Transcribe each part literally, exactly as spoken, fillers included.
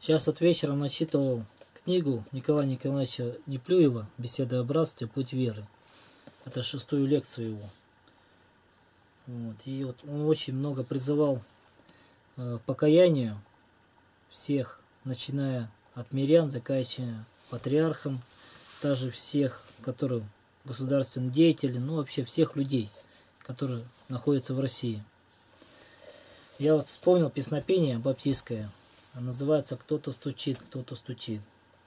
Сейчас от вечера начитывал книгу Николая Николаевича Неплюева «Беседа о братстве. Путь веры». Это шестую лекцию его. Вот. И вот он очень много призывал э, покаянию всех, начиная от мирян, заканчивая патриархом, даже всех, которые государственные деятели, ну вообще всех людей, которые находятся в России. Я вот вспомнил песнопение баптистское. Называется «Кто-то стучит, кто-то стучит».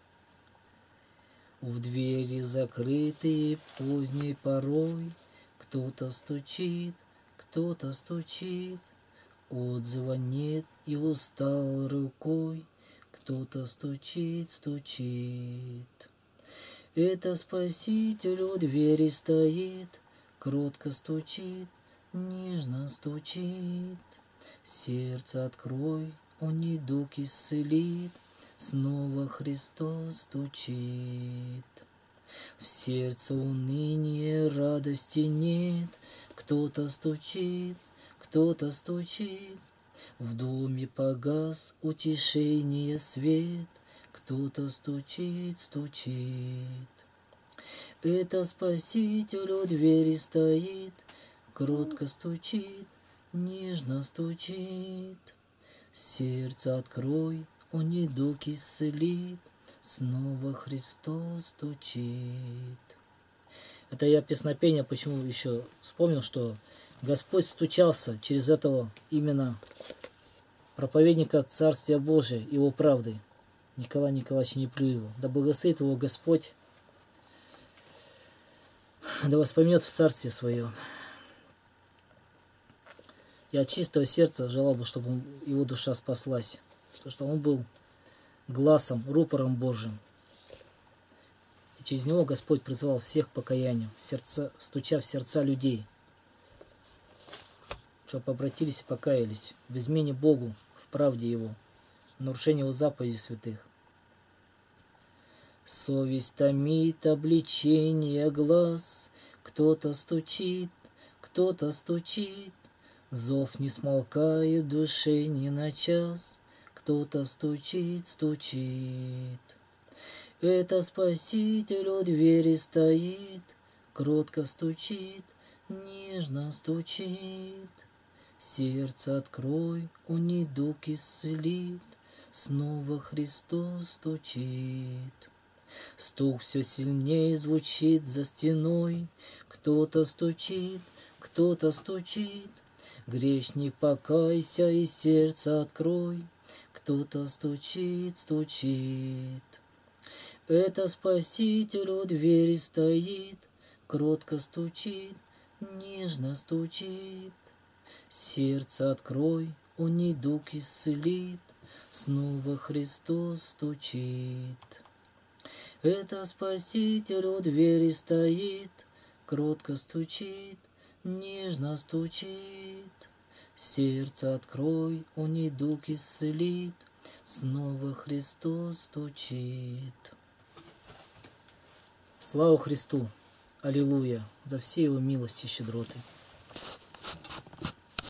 В двери закрытые поздней порой кто-то стучит, кто-то стучит. Отзыва нет и устал рукой, кто-то стучит, стучит. Это Спаситель у двери стоит, кротко стучит, нежно стучит. Сердце открой, он недуг исцелит, снова Христос стучит. В сердце уныния радости нет, кто-то стучит, кто-то стучит. В доме погас утешение свет, кто-то стучит, стучит. Это Спаситель у двери стоит, кротко стучит, нежно стучит. Сердце открой, он недуг исцелит, снова Христос стучит. Это я песнопение почему еще вспомнил, что Господь стучался через этого именно проповедника Царствия Божия, его правды, Николая Николаевича Неплюева. Да благословит его Господь, да воспомнет в Царстве Своем. Я от чистого сердца желал бы, чтобы он, его душа спаслась, потому что он был глазом, рупором Божьим. И через него Господь призывал всех к покаянию, сердца, стуча в сердца людей, чтобы обратились и покаялись в измене Богу, в правде Его, в нарушении Его заповедей святых. Совесть томит обличение глаз, кто-то стучит, кто-то стучит. Зов не смолкает в душе ни на час, кто-то стучит, стучит. Это Спаситель у двери стоит, кротко стучит, нежно стучит. Сердце открой, он недуг исцелит, снова Христос стучит. Стук все сильнее звучит за стеной, кто-то стучит, кто-то стучит. Грешник, покайся и сердце открой, кто-то стучит, стучит. Это Спаситель у двери стоит, кротко стучит, нежно стучит. Сердце открой, он недуг исцелит, снова Христос стучит. Это Спаситель у двери стоит, кротко стучит, нежно стучит. Сердце открой, он недуг исцелит, снова Христос стучит. Слава Христу! Аллилуйя! За все Его милости и щедроты!